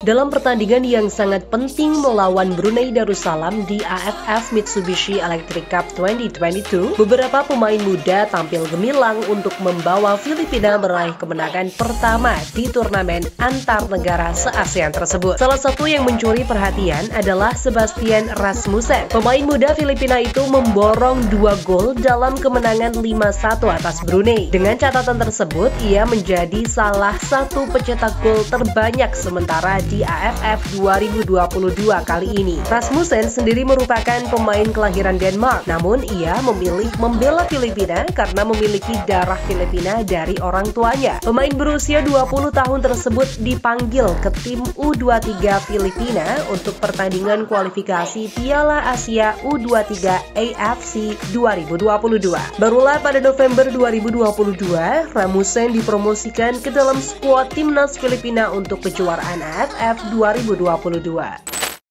Dalam pertandingan yang sangat penting melawan Brunei Darussalam di AFF Mitsubishi Electric Cup 2022, beberapa pemain muda tampil gemilang untuk membawa Filipina meraih kemenangan pertama di turnamen antar negara se-ASEAN tersebut. Salah satu yang mencuri perhatian adalah Sebastian Rasmussen. Pemain muda Filipina itu memborong 2 gol dalam kemenangan 5-1 atas Brunei. Dengan catatan tersebut, ia menjadi salah satu pencetak gol terbanyak sementara di AFF 2022 kali ini. Rasmussen sendiri merupakan pemain kelahiran Denmark, namun ia memilih membela Filipina karena memiliki darah Filipina dari orang tuanya. Pemain berusia 20 tahun tersebut dipanggil ke tim U23 Filipina untuk pertandingan kualifikasi Piala Asia U23 AFC 2022. Barulah pada November 2022, Rasmussen dipromosikan ke dalam skuad timnas Filipina untuk kejuaraan AFF 2022.